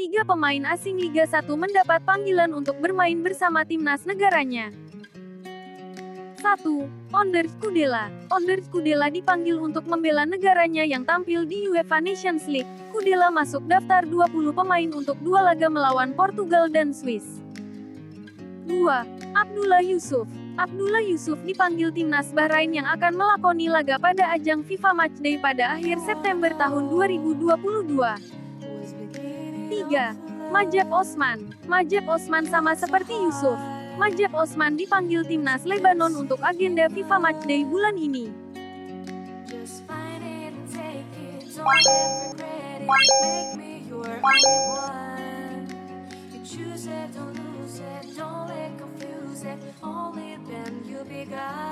3 pemain asing Liga 1 mendapat panggilan untuk bermain bersama timnas negaranya. 1. Ondrej Kudela. Ondrej Kudela dipanggil untuk membela negaranya yang tampil di UEFA Nations League. Kudela masuk daftar 20 pemain untuk 2 laga melawan Portugal dan Swiss. 2. Abdullah Yusuf. Abdullah Yusuf dipanggil timnas Bahrain yang akan melakoni laga pada ajang FIFA Matchday pada akhir September tahun 2022. 3. Majed Osman. Majed Osman sama seperti Yusuf. Majed Osman dipanggil timnas Lebanon untuk agenda FIFA Matchday bulan ini. Only then you'll be gone.